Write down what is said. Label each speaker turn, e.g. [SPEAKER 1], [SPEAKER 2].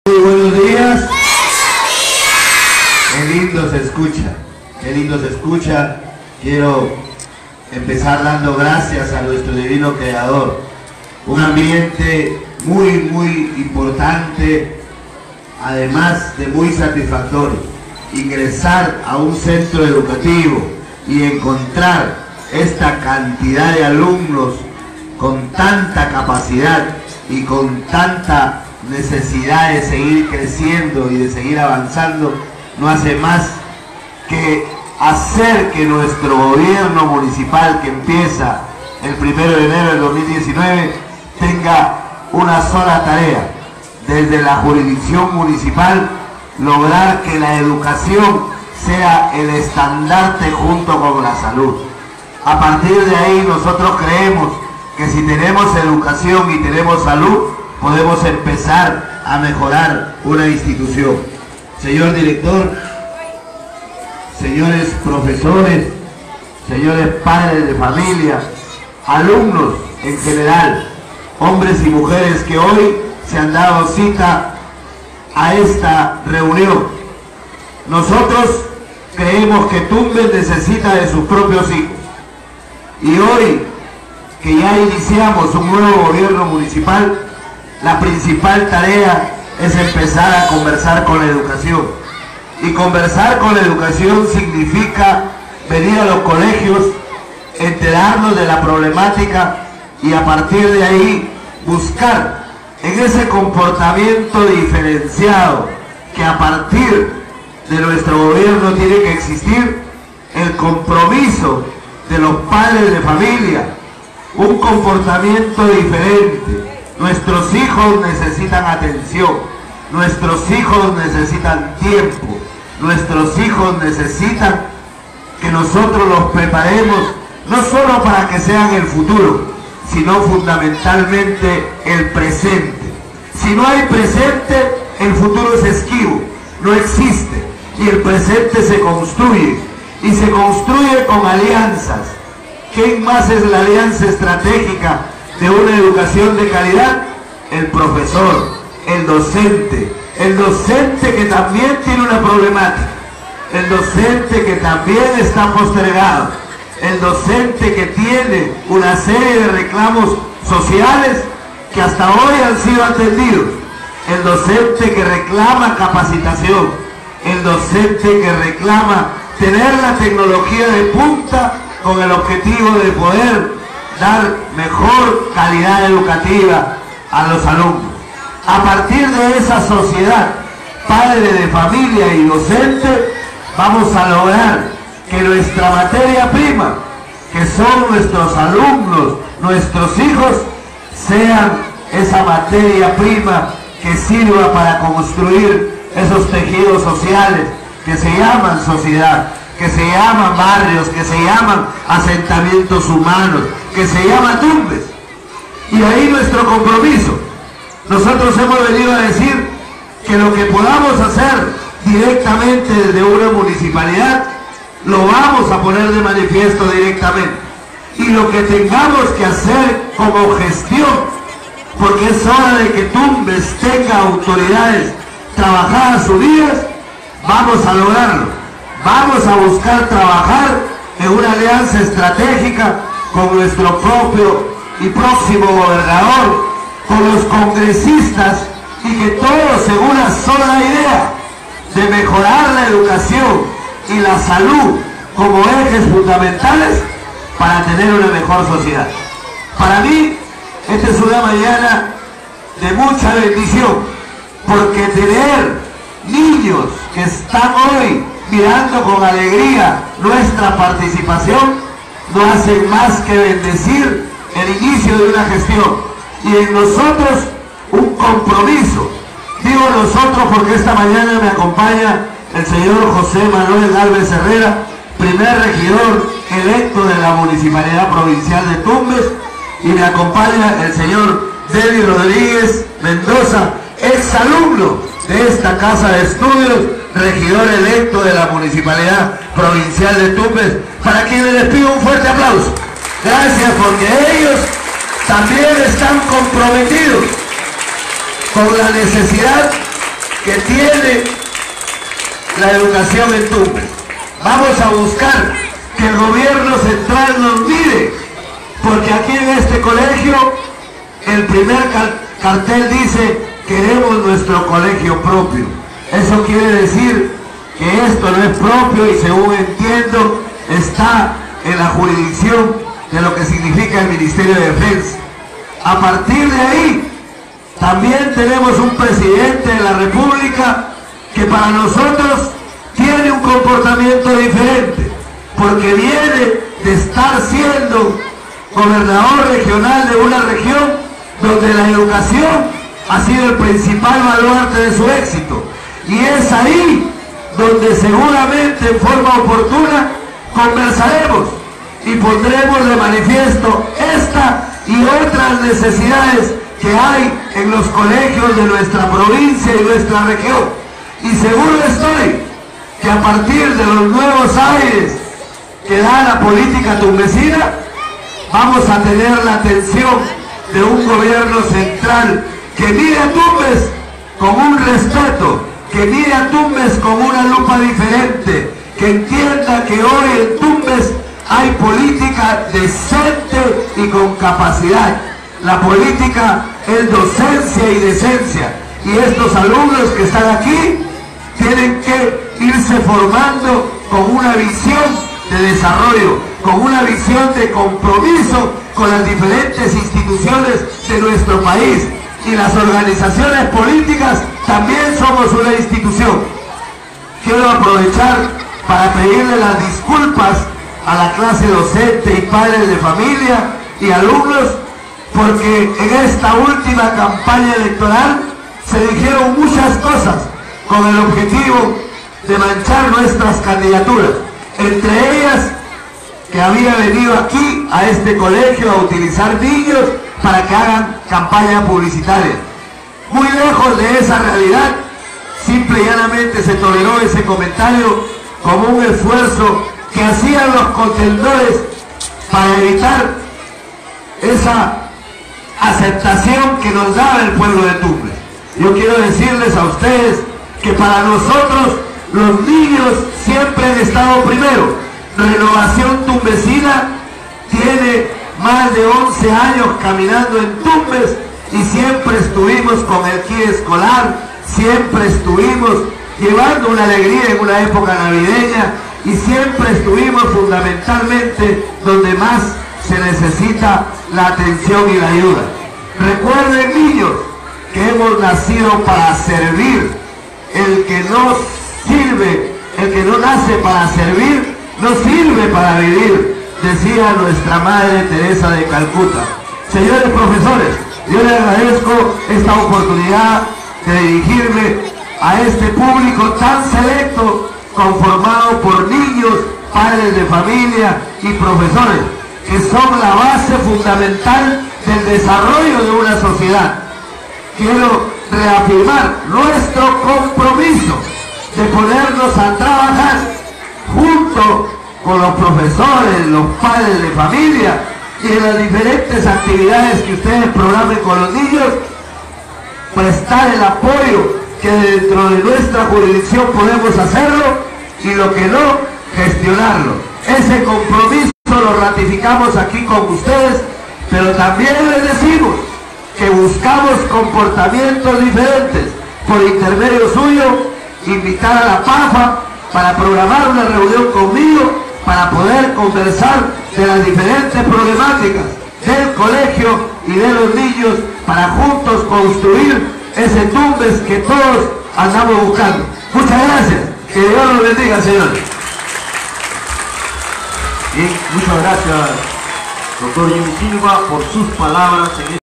[SPEAKER 1] Muy buenos días. Qué lindo se escucha, qué lindo se escucha. Quiero empezar dando gracias a nuestro divino Creador. Un ambiente muy importante, además de muy satisfactorio. Ingresar a un centro educativo y encontrar esta cantidad de alumnos con tanta capacidad y con tanta necesidad de seguir creciendo y de seguir avanzando, no hace más que hacer que nuestro gobierno municipal, que empieza el 1 de enero del 2019, tenga una sola tarea: desde la jurisdicción municipal lograr que la educación sea el estandarte junto con la salud. A partir de ahí nosotros creemos que si tenemos educación y tenemos salud, podemos empezar a mejorar una institución. Señor director, señores profesores, señores padres de familia, alumnos en general, hombres y mujeres que hoy se han dado cita a esta reunión. Nosotros creemos que Tumbes necesita de sus propios hijos. Y hoy, que ya iniciamos un nuevo gobierno municipal, la principal tarea es empezar a conversar con la educación. Y conversar con la educación significa venir a los colegios, enterarnos de la problemática y a partir de ahí buscar en ese comportamiento diferenciado que a partir de nuestro gobierno tiene que existir el compromiso de los padres de familia, un comportamiento diferente. Nuestros hijos necesitan atención, nuestros hijos necesitan tiempo, nuestros hijos necesitan que nosotros los preparemos no solo para que sean el futuro, sino fundamentalmente el presente. Si no hay presente, el futuro es esquivo, no existe, y el presente se construye, y se construye con alianzas. ¿Quién más es la alianza estratégica de una educación de calidad? El profesor, el docente que también tiene una problemática, el docente que también está postergado, el docente que tiene una serie de reclamos sociales que hasta hoy han sido atendidos, el docente que reclama capacitación, el docente que reclama tener la tecnología de punta con el objetivo de poder dar mejor calidad educativa a los alumnos. A partir de esa sociedad, padre de familia y docente, vamos a lograr que nuestra materia prima, que son nuestros alumnos, nuestros hijos, sean esa materia prima que sirva para construir esos tejidos sociales que se llaman sociedad, que se llaman barrios, que se llaman asentamientos humanos, que se llama Tumbes. Y ahí nuestro compromiso. Nosotros hemos venido a decir que lo que podamos hacer directamente desde una municipalidad, lo vamos a poner de manifiesto directamente. Y lo que tengamos que hacer como gestión, porque es hora de que Tumbes tenga autoridades trabajadas unidas, vamos a lograrlo. Vamos a buscar trabajar en una alianza estratégica con nuestro propio y próximo gobernador, con los congresistas, y que todos en una sola idea de mejorar la educación y la salud como ejes fundamentales para tener una mejor sociedad. Para mí, esta es una mañana de mucha bendición, porque tener niños que están hoy mirando con alegría nuestra participación no hacen más que bendecir el inicio de una gestión y en nosotros un compromiso. Digo nosotros porque esta mañana me acompaña el señor José Manuel Gálvez Herrera, primer regidor electo de la Municipalidad Provincial de Tumbes, y me acompaña el señor Deli Rodríguez Mendoza, exalumno de esta casa de estudios, regidor electo de la Municipalidad Provincial de Tumbes, para quienes les pido un fuerte aplauso. Gracias, porque ellos también están comprometidos con la necesidad que tiene la educación en Tumbes. Vamos a buscar que el gobierno central nos mire, porque aquí en este colegio el primer cartel dice: queremos nuestro colegio propio. Eso quiere decir que esto no es propio y, según entiendo, está en la jurisdicción de lo que significa el Ministerio de Defensa. A partir de ahí, también tenemos un presidente de la República que para nosotros tiene un comportamiento diferente, porque viene de estar siendo gobernador regional de una región donde la educación ha sido el principal baluarte de su éxito. Y es ahí donde seguramente en forma oportuna conversaremos y pondremos de manifiesto esta y otras necesidades que hay en los colegios de nuestra provincia y nuestra región. Y seguro estoy que a partir de los nuevos aires que da la política tumbesina, vamos a tener la atención de un gobierno central que mire a Tumbes con un respeto, que mire a Tumbes con una lupa diferente, que entienda que hoy en Tumbes hay política decente y con capacidad. La política es docencia y decencia, y estos alumnos que están aquí tienen que irse formando con una visión de desarrollo, con una visión de compromiso con las diferentes instituciones de nuestro país. Y las organizaciones políticas también somos una institución. Quiero aprovechar para pedirle las disculpas a la clase docente y padres de familia y alumnos, porque en esta última campaña electoral se dijeron muchas cosas con el objetivo de manchar nuestras candidaturas, entre ellas que había venido aquí a este colegio a utilizar niños para que hagan campaña publicitaria. Muy lejos de esa realidad, simple y llanamente se toleró ese comentario como un esfuerzo que hacían los contendores para evitar esa aceptación que nos daba el pueblo de Tumbes. Yo quiero decirles a ustedes que para nosotros los niños siempre han estado primero. Renovación Tumbesina tiene más de 11 años caminando en Tumbes y siempre estuvimos con el kit escolar, siempre estuvimos llevando una alegría en una época navideña y siempre estuvimos fundamentalmente donde más se necesita la atención y la ayuda. Recuerden, niños, que hemos nacido para servir. El que no sirve, el que no nace para servir, no sirve para vivir, decía nuestra Madre Teresa de Calcuta. Señores profesores, yo les agradezco esta oportunidad de dirigirme a este público tan selecto, conformado por niños, padres de familia y profesores, que son la base fundamental del desarrollo de una sociedad. Quiero reafirmar nuestro compromiso de ponernos a trabajar junto con los profesores, los padres de familia y en las diferentes actividades que ustedes programen con los niños, prestar el apoyo que dentro de nuestra jurisdicción podemos hacerlo y lo que no, gestionarlo. Ese compromiso lo ratificamos aquí con ustedes, pero también les decimos que buscamos comportamientos diferentes. Por intermedio suyo, invitar a la PAFA para programar una reunión conmigo para poder conversar de las diferentes problemáticas del colegio y de los niños para juntos construir ese Tumbes que todos andamos buscando. Muchas gracias. Que Dios los bendiga, señores.
[SPEAKER 2] Bien, muchas gracias, doctor Jimmy Silva, por sus palabras en